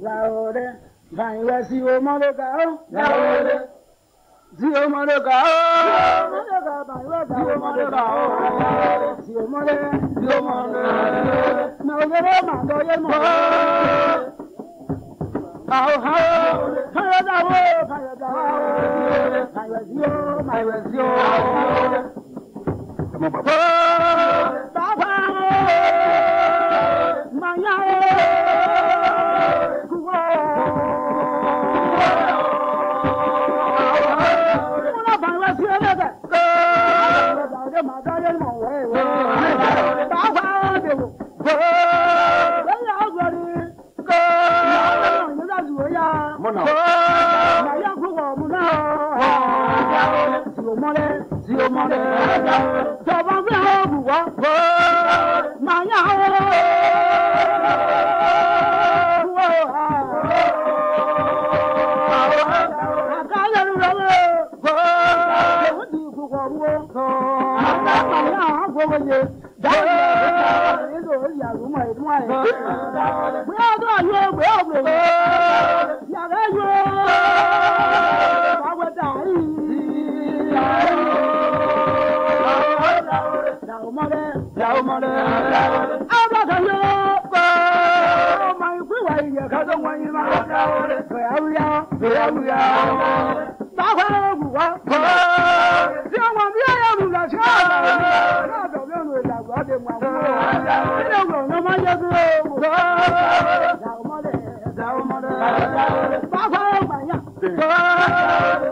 Laore, vai la si o mare cao, laore, si o mare cao, vai la si o mare cao, si o mare, no le mando y el mo. How, fire da wo, fire da wo, fire zio, fire zio. Come on, Papa. Bye.